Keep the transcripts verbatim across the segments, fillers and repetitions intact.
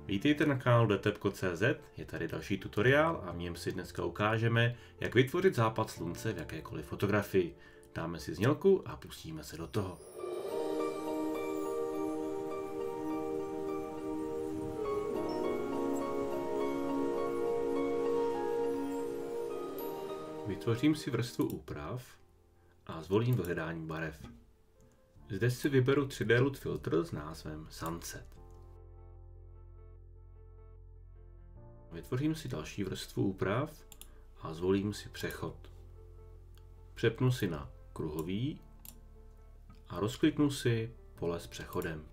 Vítejte na kanálu detepko tečka cé zet, je tady další tutoriál a v něm si dneska ukážeme, jak vytvořit západ slunce v jakékoliv fotografii. Dáme si znělku a pustíme se do toho. Vytvořím si vrstvu úprav a zvolím vyhledání barev. Zde si vyberu tři dé LUT filtr s názvem Sunset. Vytvořím si další vrstvu úprav a zvolím si přechod. Přepnu si na kruhový a rozkliknu si pole s přechodem.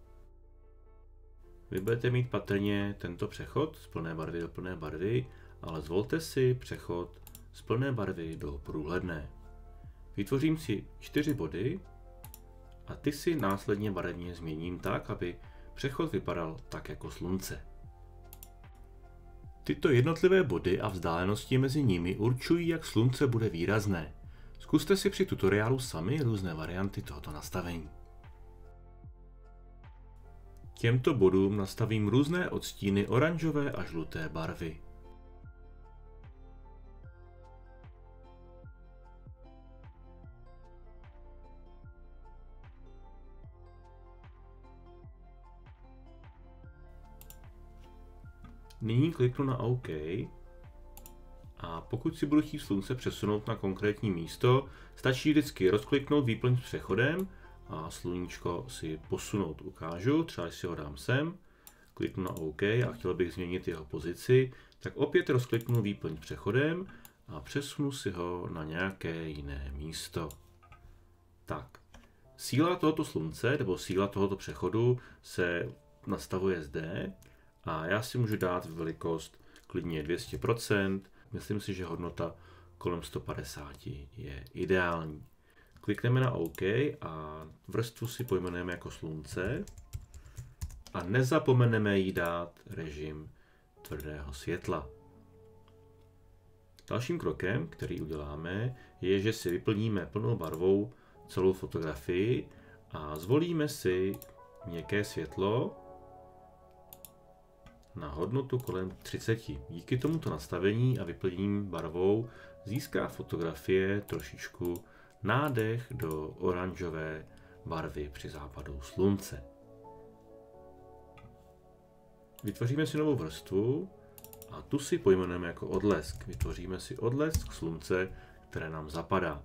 Vy budete mít patrně tento přechod z plné barvy do plné barvy, ale zvolte si přechod z plné barvy do průhledné. Vytvořím si čtyři body a ty si následně barevně změním tak, aby přechod vypadal tak jako slunce. Tyto jednotlivé body a vzdálenosti mezi nimi určují, jak slunce bude výrazné. Zkuste si při tutoriálu sami různé varianty tohoto nastavení. Těmto bodům nastavím různé odstíny oranžové a žluté barvy. Nyní kliknu na OK a pokud si budu chtít slunce přesunout na konkrétní místo, stačí vždycky rozkliknout výplň s přechodem a sluníčko si posunout. Ukážu, třeba když si ho dám sem, kliknu na OK a chtěl bych změnit jeho pozici, tak opět rozkliknu výplň s přechodem a přesunu si ho na nějaké jiné místo. Tak, síla tohoto slunce nebo síla tohoto přechodu se nastavuje zde. A já si můžu dát velikost klidně dvě stě procent, myslím si, že hodnota kolem sto padesát je ideální. Klikneme na OK a vrstvu si pojmenujeme jako slunce a nezapomeneme jí dát režim tvrdého světla. Dalším krokem, který uděláme, je, že si vyplníme plnou barvou celou fotografii a zvolíme si měkké světlo na hodnotu kolem třicet. Díky tomuto nastavení a vyplnění barvou získá fotografie trošičku nádech do oranžové barvy při západu slunce. Vytvoříme si novou vrstvu a tu si pojmenujeme jako odlesk. Vytvoříme si odlesk slunce, které nám zapadá.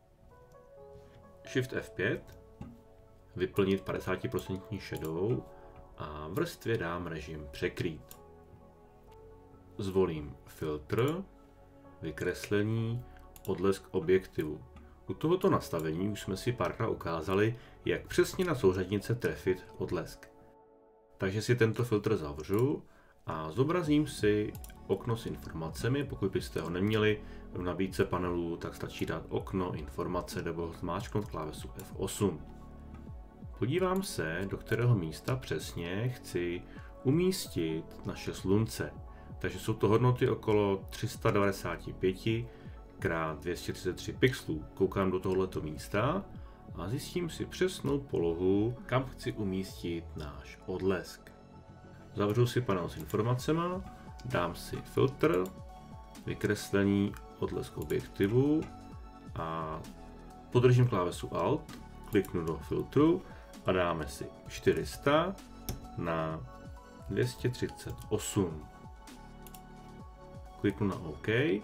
Shift F pět, vyplnit padesát procent shadow a vrstvě dám režim překrýt. Zvolím filtr, vykreslení, odlesk objektivu. U tohoto nastavení už jsme si párkrát ukázali, jak přesně na souřadnice trefit odlesk. Takže si tento filtr zavřu a zobrazím si okno s informacemi. Pokud byste ho neměli v nabídce panelů, tak stačí dát okno informace nebo zmáčknout klávesu F osm. Podívám se, do kterého místa přesně chci umístit naše slunce. Takže jsou to hodnoty okolo tři sta devadesát pět krát dvě stě třicet tři pixelů. Koukám do tohoto místa a zjistím si přesnou polohu, kam chci umístit náš odlesk. Zavřu si panel s informacemi, dám si filtr, vykreslení, odlesk objektivu a podržím klávesu Alt, kliknu do filtru a dáme si čtyři sta na dvě stě třicet osm. Kliknu na OK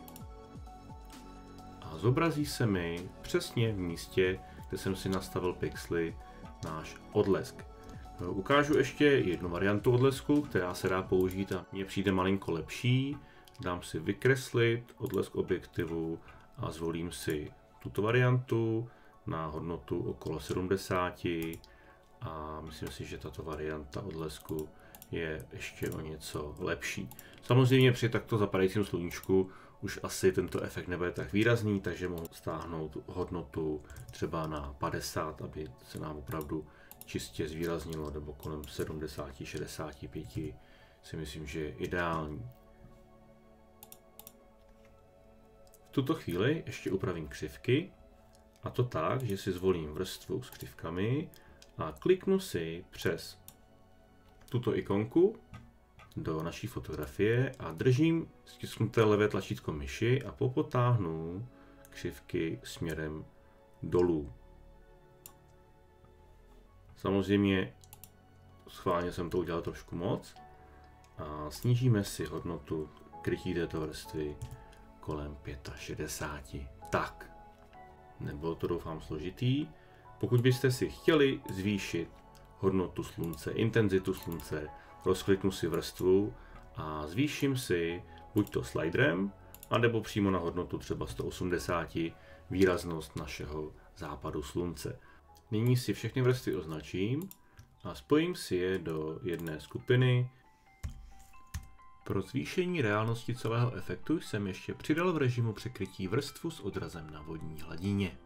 a zobrazí se mi přesně v místě, kde jsem si nastavil pixely, náš odlesk. Ukážu ještě jednu variantu odlesku, která se dá použít a mně přijde malinko lepší. Dám si vykreslit odlesk objektivu a zvolím si tuto variantu na hodnotu okolo sedmdesát a myslím si, že tato varianta odlesku je ještě o něco lepší. Samozřejmě při takto zapadajícím sluníčku už asi tento efekt nebude tak výrazný, takže mohu stáhnout hodnotu třeba na padesát, aby se nám opravdu čistě zvýraznilo, nebo kolem sedmdesát šedesát pět si myslím, že je ideální. V tuto chvíli ještě upravím křivky, a to tak, že si zvolím vrstvu s křivkami a kliknu si přes tuto ikonku do naší fotografie a držím stisknuté levé tlačítko myši a popotáhnu křivky směrem dolů. Samozřejmě schválně jsem to udělal trošku moc a snížíme si hodnotu krytí této vrstvy kolem šedesát pět. Tak, nebylo to doufám složitý. Pokud byste si chtěli zvýšit hodnotu slunce, intenzitu slunce, rozkliknu si vrstvu a zvýším si buď to sliderem, anebo přímo na hodnotu třeba sto osmdesát výraznost našeho západu slunce. Nyní si všechny vrstvy označím a spojím si je do jedné skupiny. Pro zvýšení reálnosti celého efektu jsem ještě přidal v režimu překrytí vrstvu s odrazem na vodní hladině.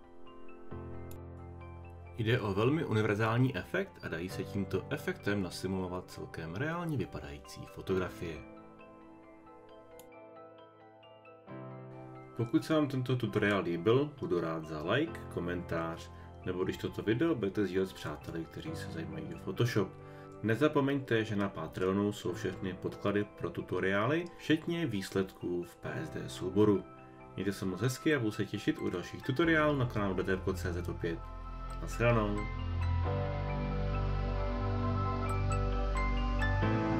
Jde o velmi univerzální efekt a dají se tímto efektem nasimulovat celkem reálně vypadající fotografie. Pokud se vám tento tutoriál líbil, budu rád za like, komentář, nebo když toto video budete sdílet s přáteli, kteří se zajímají o Photoshop. Nezapomeňte, že na Patreonu jsou všechny podklady pro tutoriály, včetně výsledků v P S D souboru. Mějte se moc hezky a budu se těšit u dalších tutoriálů na kanálu D T F C Z opět. Naschledanou.